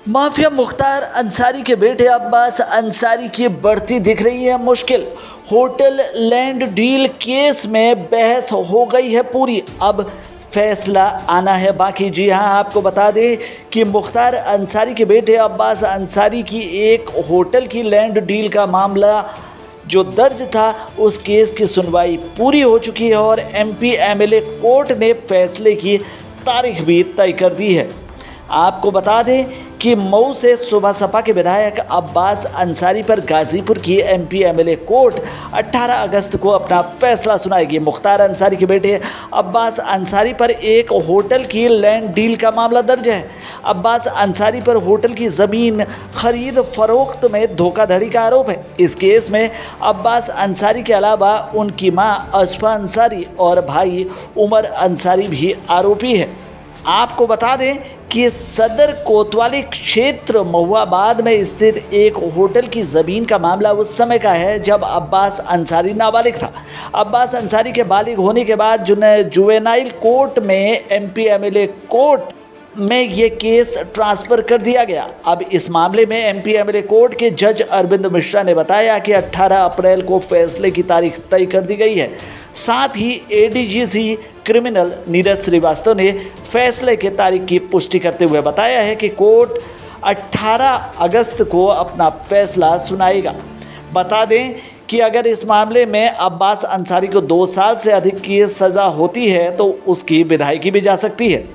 Mafia Mukhtar Ansari के बेटे अब्बास अंसारी की बढ़ती दिख रही है मुश्किल। होटल लैंड डील केस में बहस हो गई है पूरी, अब फैसला आना है बाकी। जी हाँ, आपको बता दें कि मुख्तार अंसारी के बेटे अब्बास अंसारी की एक होटल की लैंड डील का मामला जो दर्ज था, उस केस की सुनवाई पूरी हो चुकी है और एमपी एमएलए कोर्ट ने फैसले की तारीख भी तय कर दी है। आपको बता दें कि मऊ से सुबह सपा के विधायक अब्बास अंसारी पर गाजीपुर की एमपी एमएलए कोर्ट 18 अगस्त को अपना फैसला सुनाएगी। मुख्तार अंसारी के बेटे अब्बास अंसारी पर एक होटल की लैंड डील का मामला दर्ज है। अब्बास अंसारी पर होटल की ज़मीन खरीद फरोख्त में धोखाधड़ी का आरोप है। इस केस में अब्बास अंसारी के अलावा उनकी मां अशफा अंसारी और भाई उमर अंसारी भी आरोपी है। आपको बता दें कि सदर कोतवाली क्षेत्र महुआबाद में स्थित एक होटल की ज़मीन का मामला उस समय का है जब अब्बास अंसारी नाबालिग था। अब्बास अंसारी के बालिग होने के बाद जुवेनाइल कोर्ट में एमपी एमएलए कोर्ट में ये केस ट्रांसफ़र कर दिया गया। अब इस मामले में एमपी एमएलए कोर्ट के जज अरविंद मिश्रा ने बताया कि 18 अप्रैल को फैसले की तारीख तय कर दी गई है। साथ ही एडीजीसी क्रिमिनल नीरज श्रीवास्तव ने फैसले की तारीख की पुष्टि करते हुए बताया है कि कोर्ट 18 अगस्त को अपना फैसला सुनाएगा। बता दें कि अगर इस मामले में अब्बास अंसारी को 2 साल से अधिक की सज़ा होती है तो उसकी विधायकी भी जा सकती है।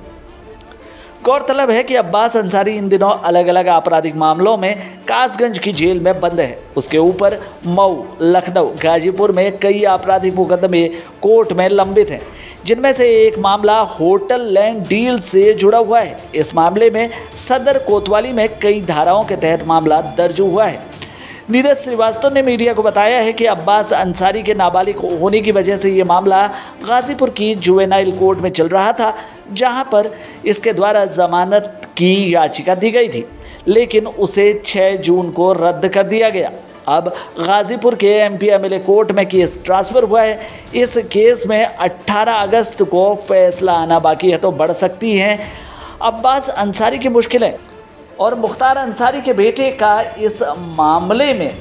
गौरतलब है कि अब्बास अंसारी इन दिनों अलग अलग आपराधिक मामलों में कासगंज की जेल में बंद है। उसके ऊपर मऊ, लखनऊ, गाजीपुर में कई आपराधिक मुकदमे कोर्ट में लंबित हैं, जिनमें से एक मामला होटल लैंड डील से जुड़ा हुआ है। इस मामले में सदर कोतवाली में कई धाराओं के तहत मामला दर्ज हुआ है। नीरज श्रीवास्तव ने मीडिया को बताया है कि अब्बास अंसारी के नाबालिग होने की वजह से ये मामला गाजीपुर की जुवेनाइल कोर्ट में चल रहा था, जहां पर इसके द्वारा जमानत की याचिका दी गई थी, लेकिन उसे 6 जून को रद्द कर दिया गया। अब गाजीपुर के एमपी एमएलए कोर्ट में केस ट्रांसफ़र हुआ है। इस केस में 18 अगस्त को फैसला आना बाकी है, तो बढ़ सकती हैं अब्बास अंसारी की मुश्किलें और मुख्तार अंसारी के बेटे का इस मामले में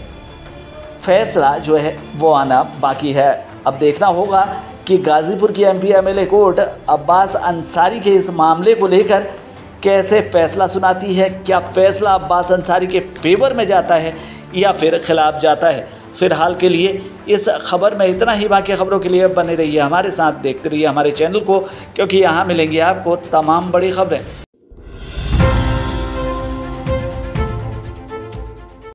फैसला जो है वो आना बाकी है। अब देखना होगा कि गाजीपुर की MP MLA court Abbas Ansari के इस मामले को लेकर कैसे फैसला सुनाती है। क्या फैसला अब्बास अंसारी के फेवर में जाता है या फिर खिलाफ जाता है। फिलहाल के लिए इस खबर में इतना ही। बाकी खबरों के लिए बने रहिए हमारे साथ, देखते रहिए हमारे चैनल को, क्योंकि यहाँ मिलेंगी आपको तमाम बड़ी खबरें।